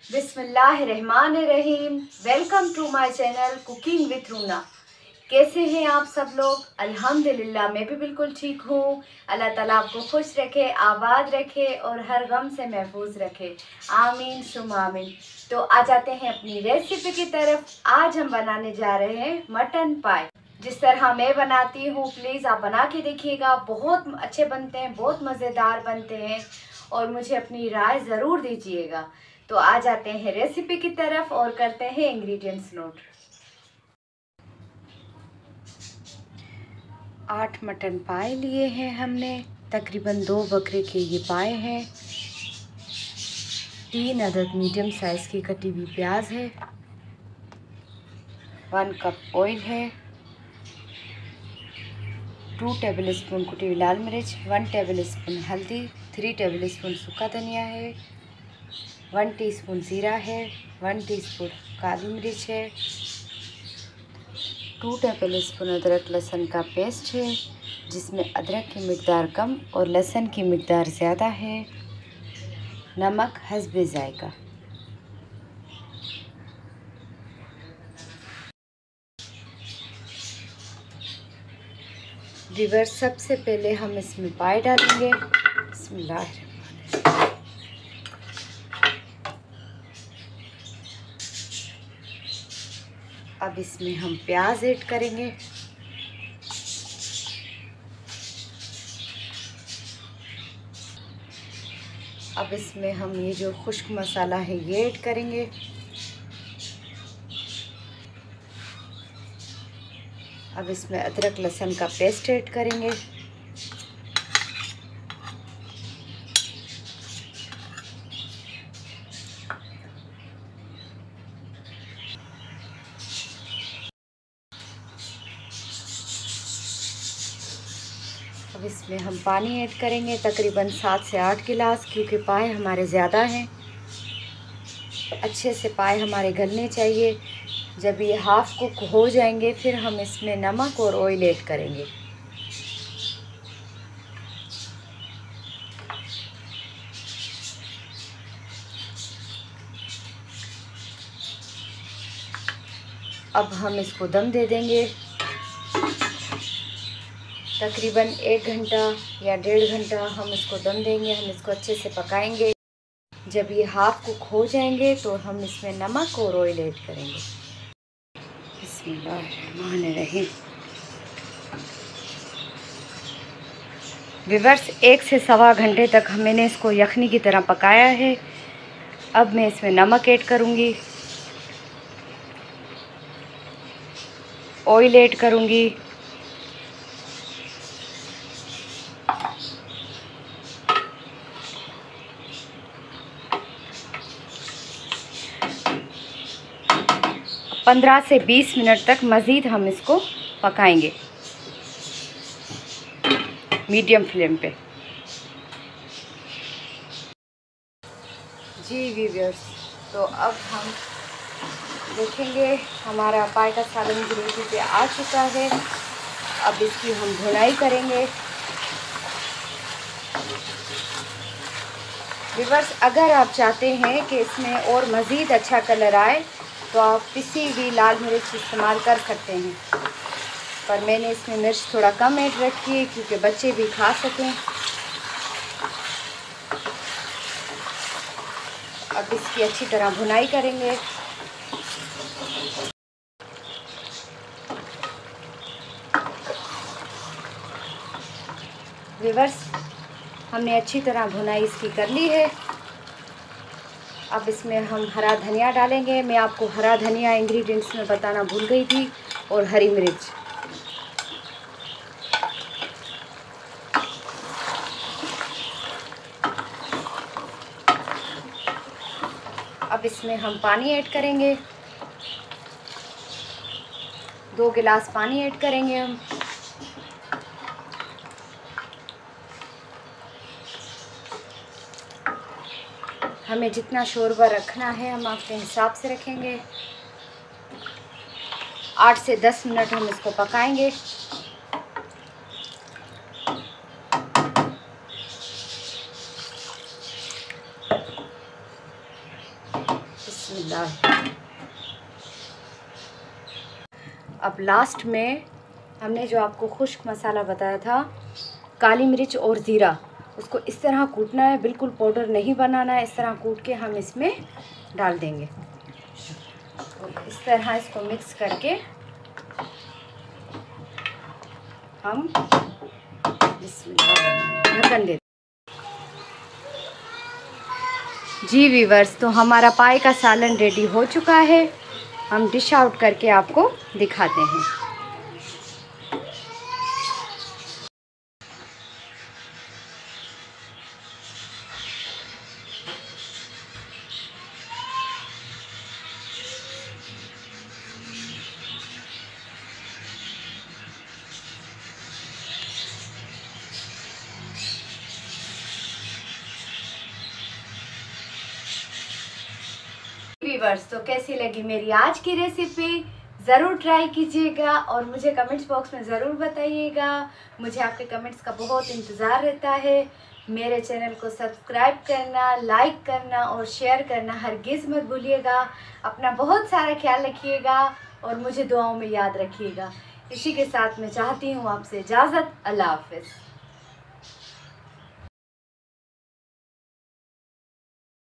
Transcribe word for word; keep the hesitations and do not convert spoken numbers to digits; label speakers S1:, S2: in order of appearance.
S1: बिस्मिल्लाहिर्रहमानिर्रहीम। Welcome to my channel cooking with Runa. कैसे हैं आप सब लोग? अल्हम्दुलिल्लाह मैं भी बिल्कुल ठीक हूँ। अल्लाह ताला आपको खुश रखे, आबाद रखे और हर गम से महफूज रखे। आमीन सुम आमीन। तो आ जाते हैं अपनी रेसिपी की तरफ। आज हम बनाने जा रहे हैं मटन पाई। जिस तरह मैं बनाती हूँ प्लीज़ आप बना के देखिएगा। बहुत अच्छे बनते हैं, बहुत मज़ेदार बनते हैं और मुझे अपनी राय ज़रूर दीजिएगा। तो आ जाते हैं रेसिपी की तरफ और करते हैं इंग्रेडिएंट्स नोट। आठ मटन पाए लिए हैं हमने। तकरीबन दो बकरे के ये पाए हैं। तीन अदद मीडियम साइज़ की कटी हुई प्याज है। वन कप ऑयल है। टू टेबल स्पून कुटी हुई लाल मिर्च, वन टेबल स्पून हल्दी, थ्री टेबल स्पून सूखा धनिया है, वन टीस्पून ज़ीरा है, वन टीस्पून काली मिर्च है, टू टेबल स्पून अदरक लहसुन का पेस्ट है जिसमें अदरक की मिकदार कम और लहसुन की मिकदार ज़्यादा है। नमक हस्बे जायका। व्यूअर्स, सबसे पहले हम इसमें पाई डालेंगे। बिस्मिल्लाह। अब इसमें हम प्याज ऐड करेंगे। अब इसमें हम ये जो खुश्क मसाला है ये ऐड करेंगे। अब इसमें अदरक लहसुन का पेस्ट ऐड करेंगे। अब इसमें हम पानी ऐड करेंगे तकरीबन सात से आठ गिलास, क्योंकि पाए हमारे ज़्यादा हैं। अच्छे से पाए हमारे गलने चाहिए। जब ये हाफ़ कुक हो जाएंगे फिर हम इसमें नमक और ऑयल ऐड करेंगे। अब हम इसको दम दे देंगे। तकरीबन एक घंटा या डेढ़ घंटा हम इसको दम देंगे। हम इसको अच्छे से पकाएंगे। जब ये हाफ़ कुक हो जाएंगे तो हम इसमें नमक और ऑयल ऐड करेंगे। बिस्मिल्लाहिर्रहमानिर्रहीम। व्यूअर्स, एक से सवा घंटे तक मैंने इसको यखनी की तरह पकाया है। अब मैं इसमें नमक ऐड करूँगी, ऑयल ऐड करूँगी, पंद्रह से बीस मिनट तक मज़ीद हम इसको पकाएंगे मीडियम फ्लेम पे। जी व्यूअर्स, तो अब हम देखेंगे हमारा पाई का सालन ग्रेवी पे आ चुका है। अब इसकी हम भुनाई करेंगे। व्यूअर्स, अगर आप चाहते हैं कि इसमें और मज़ीद अच्छा कलर आए तो आप पिसी हुई लाल मिर्च इस्तेमाल कर सकते हैं, पर मैंने इसमें मिर्च थोड़ा कम ऐड रखी है क्योंकि बच्चे भी खा सकें। अब इसकी अच्छी तरह भुनाई करेंगे। व्यूअर्स, हमने अच्छी तरह भुनाई इसकी कर ली है। अब इसमें हम हरा धनिया डालेंगे। मैं आपको हरा धनिया इंग्रेडिएंट्स में बताना भूल गई थी, और हरी मिर्च। अब इसमें हम पानी ऐड करेंगे। दो गिलास पानी ऐड करेंगे हम। हमें जितना शोरबा रखना है हम अपने हिसाब से रखेंगे। आठ से दस मिनट हम इसको पकाएंगे। बिस्मिल्लाह। अब लास्ट में हमने जो आपको खुश्क मसाला बताया था, काली मिर्च और ज़ीरा, उसको इस तरह कूटना है, बिल्कुल पाउडर नहीं बनाना है। इस तरह कूट के हम इसमें डाल देंगे और इस तरह इसको मिक्स करके हम ढक्कन देते। जी वीवर्स, तो हमारा पाए का सालन रेडी हो चुका है। हम डिश आउट करके आपको दिखाते हैं। वीवर्स, तो कैसी लगी मेरी आज की रेसिपी? ज़रूर ट्राई कीजिएगा और मुझे कमेंट्स बॉक्स में ज़रूर बताइएगा। मुझे आपके कमेंट्स का बहुत इंतज़ार रहता है। मेरे चैनल को सब्सक्राइब करना, लाइक करना और शेयर करना हरगिज़ मत भूलिएगा। अपना बहुत सारा ख्याल रखिएगा और मुझे दुआओं में याद रखिएगा। इसी के साथ मैं चाहती हूँ आपसे इजाज़त। अल्लाह हाफ़िज़।